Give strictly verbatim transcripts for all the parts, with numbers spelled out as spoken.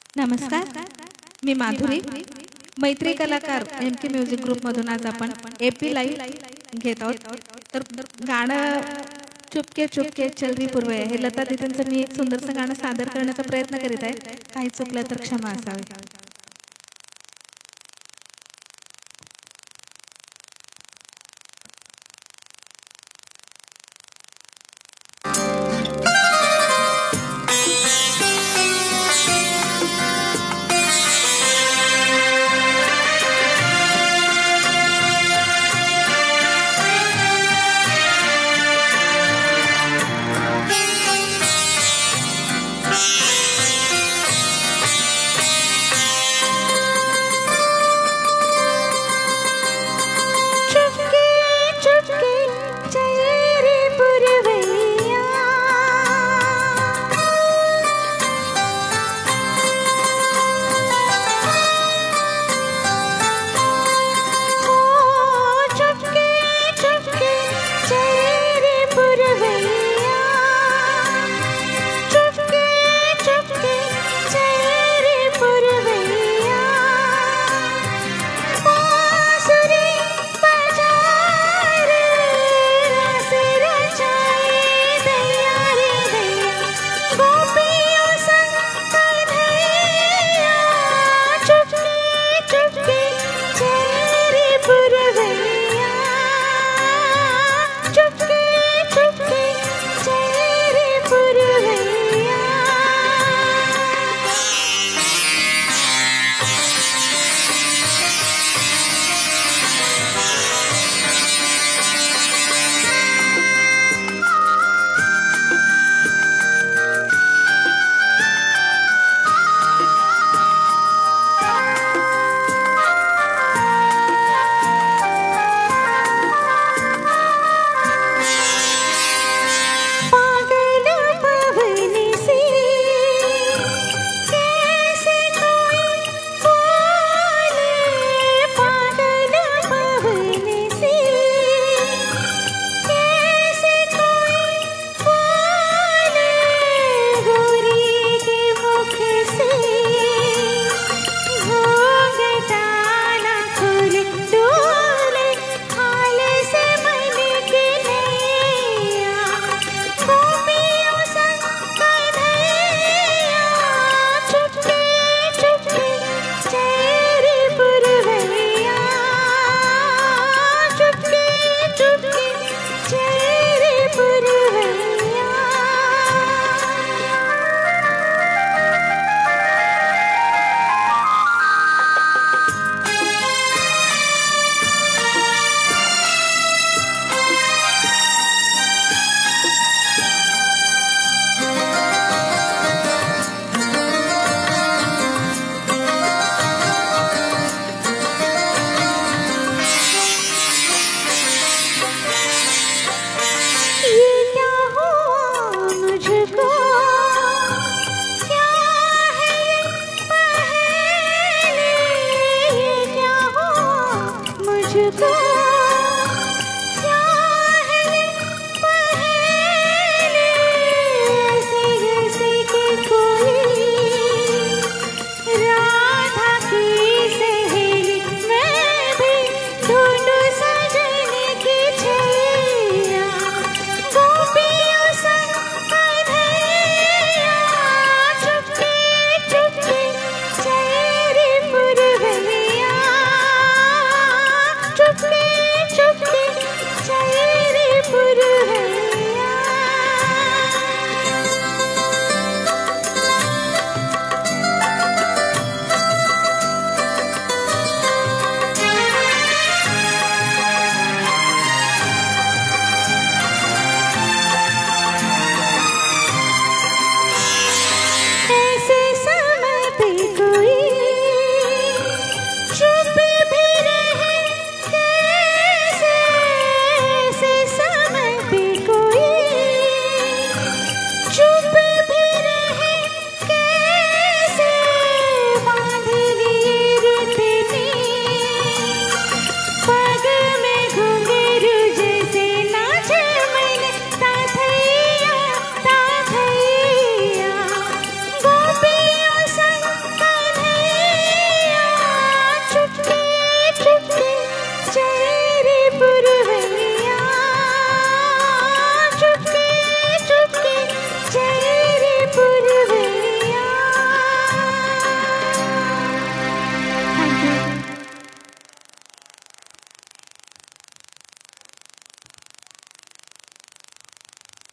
नमस्कार, मी माधुरी, मैत्री कलाकार एम के म्युझिक ग्रुपमधून आज आपण एपी लाईव्ह घेत आहोत. तर गाणं चुपके चुपके चल रही पूर्वे हे लता दीदींचं मी एक सुंदरसं गाणं सादर करण्याचा प्रयत्न करीत आहे. काही चुकलं तर क्षमा असावी.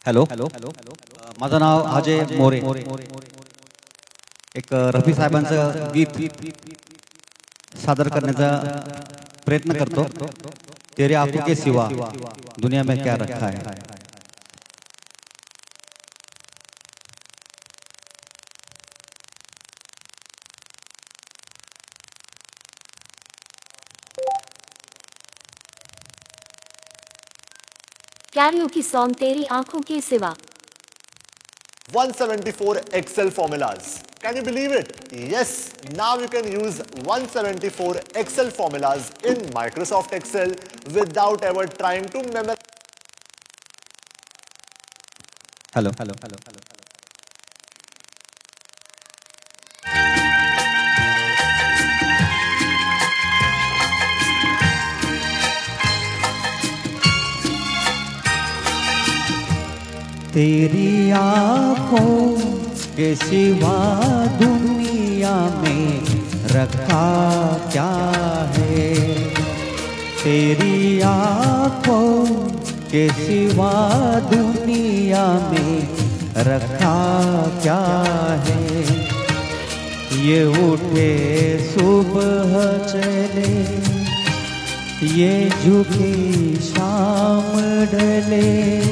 हॅलो हॅलो माझं नाव अजय मोरे. एक रफी साहेबांचं गीत सादर करण्याचा प्रयत्न करतो. तेरे आंखों के सिवा दुनिया में क्या रखा है. कैरियोकी सॉन्ग तेरी आंखों के सिवा. one seventy-four X L formulas. Can you believe it? Yes, now you can use one seventy-four X L formulas in Microsoft Excel without ever trying to memorize. Hello, hello, hello, hello. तेरी आँखों के सिवा दुनिया में रखा क्या है. तेरी आँखों के सिवा दुनिया में रखा क्या है. ये उठे सुबह चले, ये झुकी शाम ढले.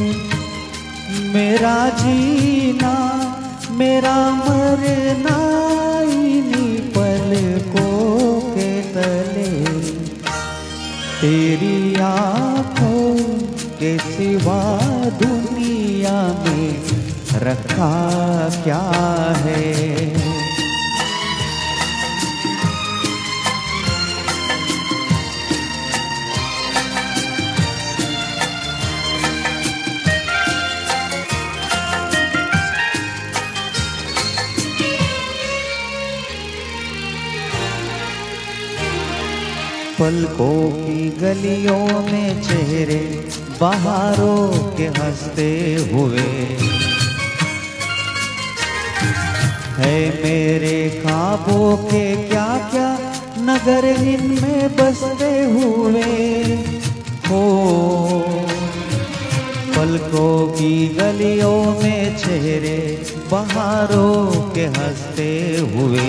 मेरा जीना मेरा मरना इन्हीं पलकों के तले. तेरी आँखों के सिवा दुनिया में रखा क्या है. पलकों की गलियों में चेहरे बहारों के हंसते हुए है. मेरे ख्वाबों के क्या क्या नगर इनमें बसते हुए हो. पलकों की गलियों में चेहरे बहारों के हंसते हुए.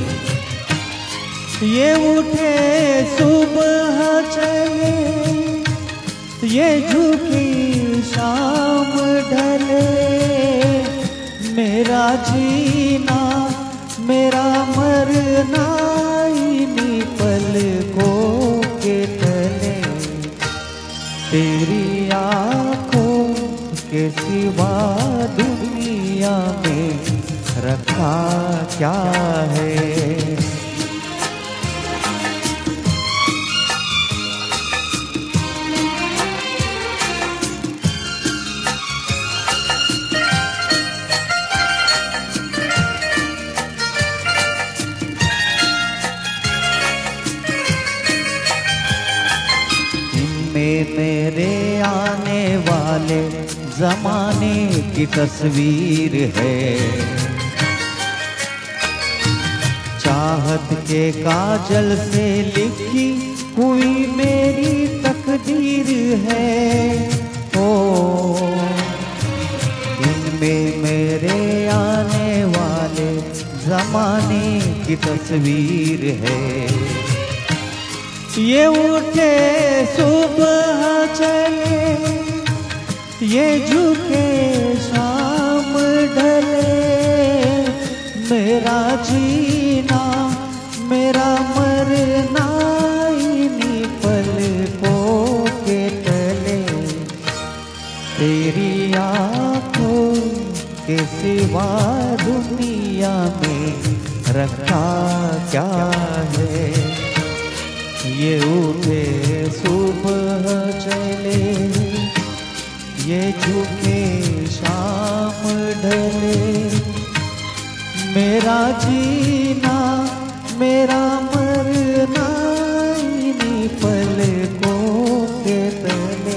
ये उठे सुबह चले, ये झुकी शाम ढले. मेरा जीना मेरा मरना इन्हीं पलकों के तले. तेरी आँखों के सिवा दुनिया में रखा क्या है. मेरे आने वाले जमाने की तस्वीर है. चाहत के काजल से लिखी हुई मेरी तकदीर है. ओ इनमें मेरे आने वाले जमाने की तस्वीर है. ये उठे सुबह चले, ये झुके शाम ढले. मेरा जीना मेरा मरना इन्हीं पलकों के तले. तेरी आँखों के सिवा दुनिया में रखा क्या है. ये उठे सुबह चले, ये झुके शाम ढले. मेरा जीना मेरा मरना इन्हीं पलकों के तले.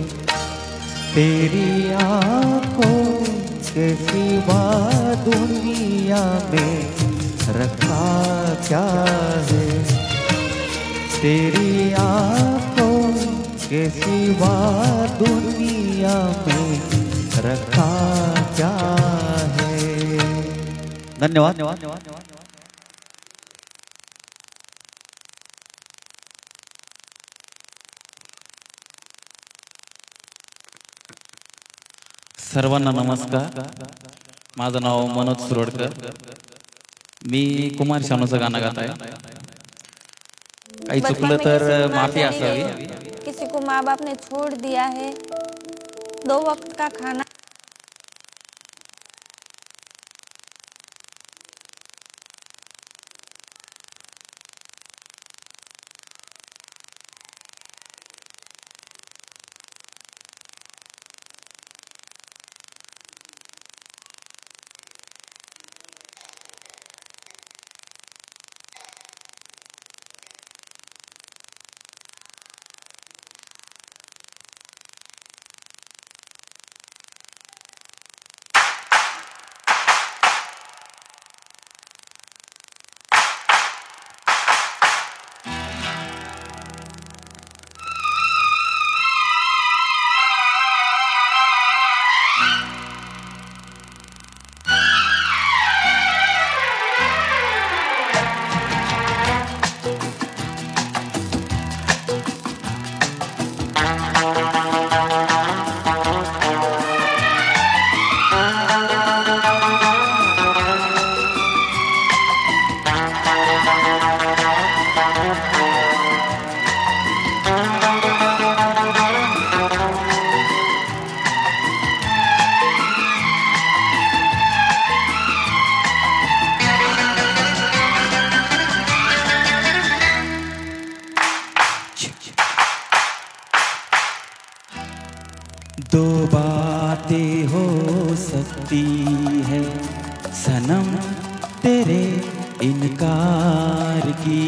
तेरी आँखों के सिवा दुनिया में रखा क्या है. तेरी आँखों के सिवा दुनिया में रखा क्या है। धन्यवाद। सर्वांना नमस्कार। माझं नाव मनोज सुरोडकर। मी कुमार शानूचं गाणं गात आहे। काही चुकलं तर माफी असावी। किसी को माँ बाप ने छोड़ दिया है, दो वक्त का खाना दो बातें हो सकती है सनम तेरे इनकार की,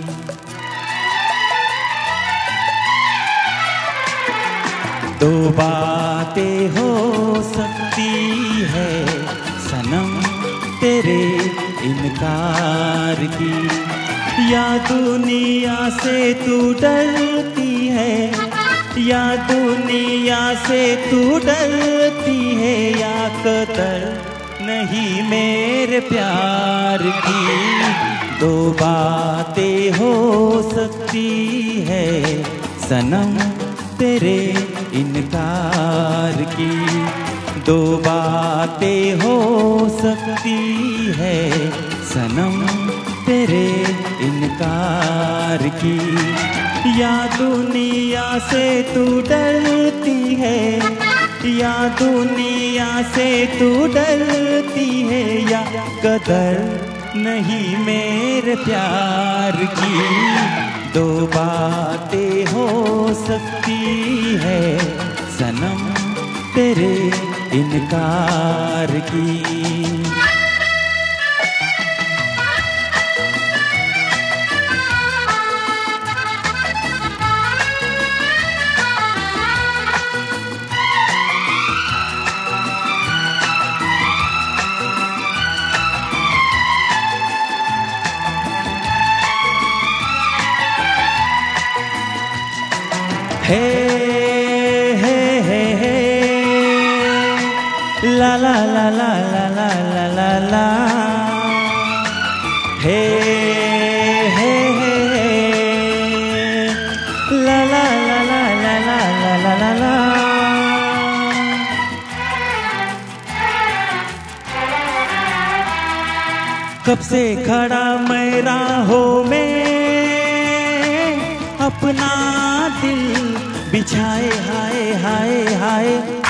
दो बातें हो सकती है सनम तेरे इनकार की। या दुनिया से तू डरती है, या दुनिया से तू डरती है, या कदर नहीं मेरे प्यार की। दो बातें हो सकती है सनम तेरे इनकार की, दो बातें हो सकती है सनम तेरे इनकार की। या दुनिया से तू डरती है, या दुनिया से तू डरती है, या कदर नहीं मेरे प्यार की। दो बातें हो सकती है सनम तेरे इनकार की। हे हे हे हे ला ला ला ला ला ला ला ला ला हे हे हे ला ला ला ला ला ला ला ला ला। कब से खड़ा मैं राहों में अपना दिल बिछाए, हाय हाय हाय।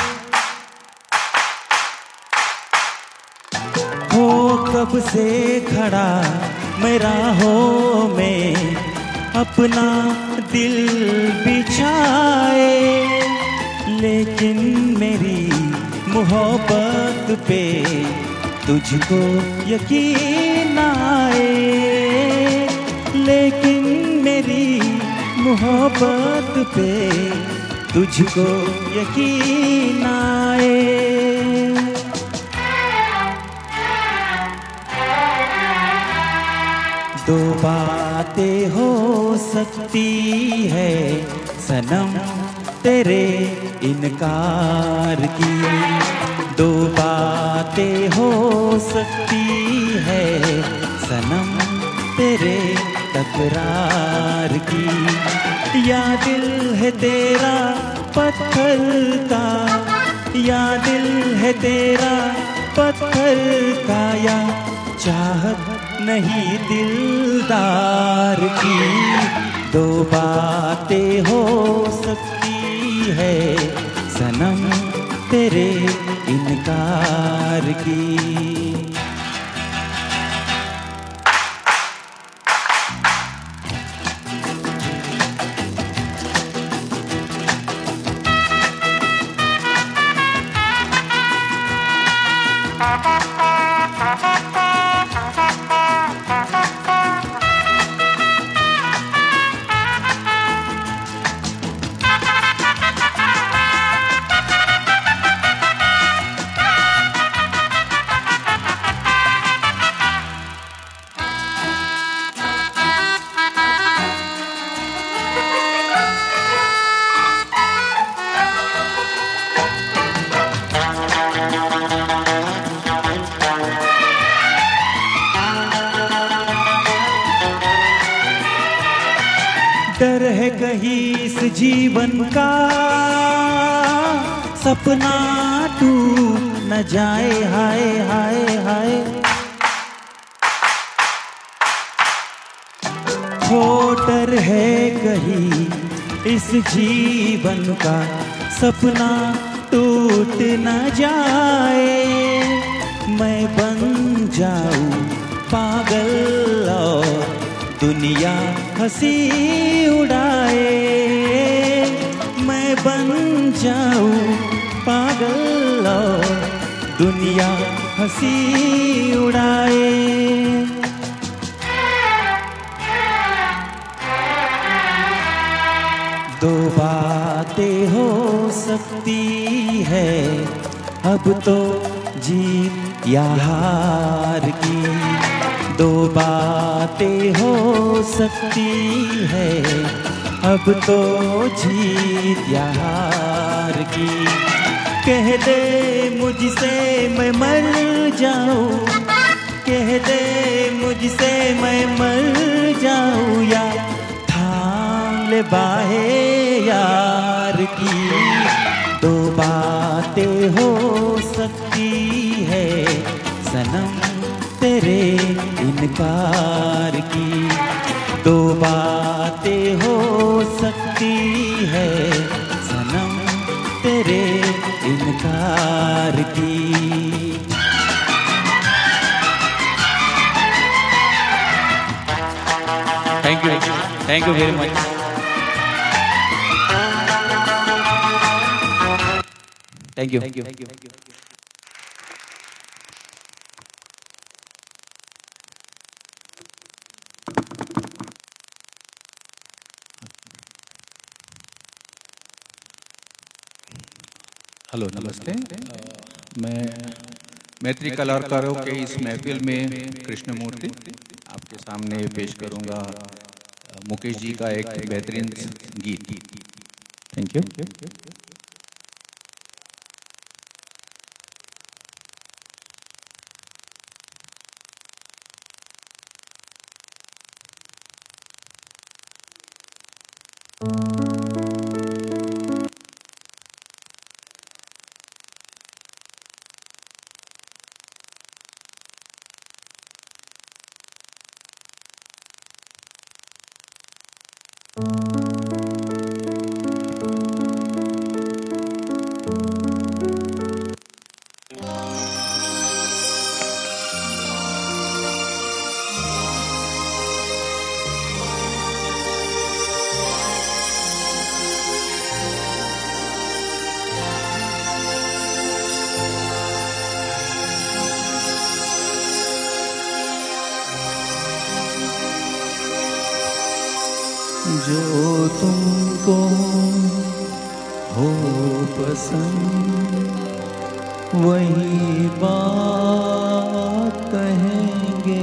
हो कब से खड़ा मैं राहों में अपना दिल बिछाए, लेकिन मेरी मोहब्बत पे तुझको यकीन आए, लेकिन मेरी मोहब्बत पे तुझको यकीन आए। दो बातें हो सकती है सनम तेरे इनकार की। दो बातें हो सकती है सनम तेरे तकरार की। या दिल है तेरा पत्थर का, या दिल है तेरा पत्थर का, या चाहत नहीं दिलदार की। दो बातें हो सकती है सनम तेरे इनकार की। डर है कहीं इस जीवन का सपना टूट न जाए, हाय हाय हाय। हो डर है कहीं इस जीवन का सपना टूट न जाए। मैं बन जाऊं पागल और दुनिया हंसी उड़ाए। मैं बन जाऊं पागल और दुनिया हंसी उड़ाए। दो बातें हो सकती है अब तो जीत या हार की। दो बातें हो सकती है अब तो जीत या हार की। कह दे मुझसे मैं मर जाऊं, कह दे मुझसे मैं मर जाऊं, या थाम ले बाहे यार की। दो बातें हो सकती है सनम तेरे इनकार की। दो बातें हो सकती है सनम तेरे इनकार की। Thank you, thank you very much. Thank you, thank you, thank you. Hello, नमस्ते। मैं मैत्री कलाकारों के इस महफिल में कृष्णमूर्ति आपके सामने पेश करूंगा मुकेश जी का एक बेहतरीन गीत। Thank you. जो तुमको हो पसंद वही बात कहेंगे।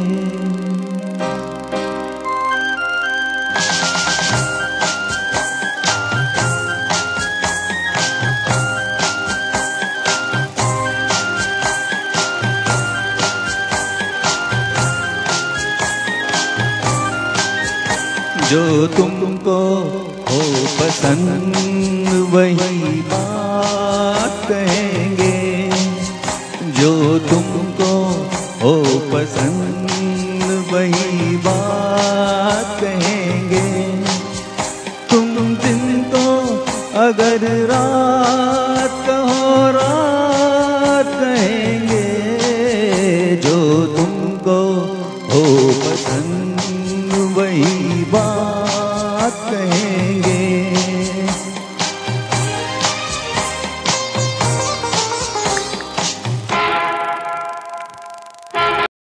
जो तुमको हो पसंद वही बात कहेंगे, जो तुमको हो पसंद वही बात कहेंगे। तुम दिन को अगर रात कहो रात कहेंगे, जो तुमको हो पसंद वही बात कहेंगे।